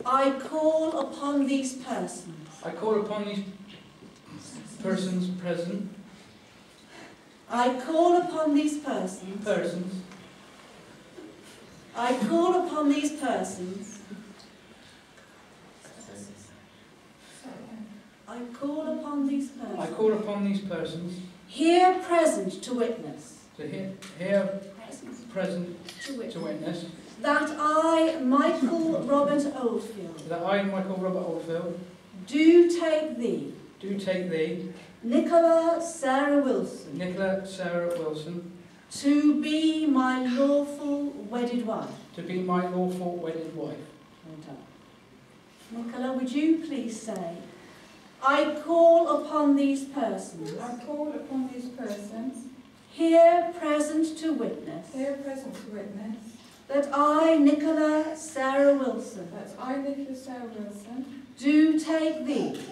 I call upon these persons. I call upon these persons present. I call upon these persons. I call upon these persons. I call upon these persons. I call upon these persons. Here present to witness. Here present to witness. That I, Michael Robert Oldfield. That I, Michael Robert Oldfield. Do take thee. Do take thee. Nicola Sarah Wilson. Nicola Sarah Wilson. To be my lawful wedded wife. To be my lawful wedded wife. Well done. Nicola, would you please say, I call upon these persons. I call upon these persons. Here present to witness. Here present to witness. That I, Nicola Sarah Wilson. That I, Nicola Sarah Wilson. Do take thee.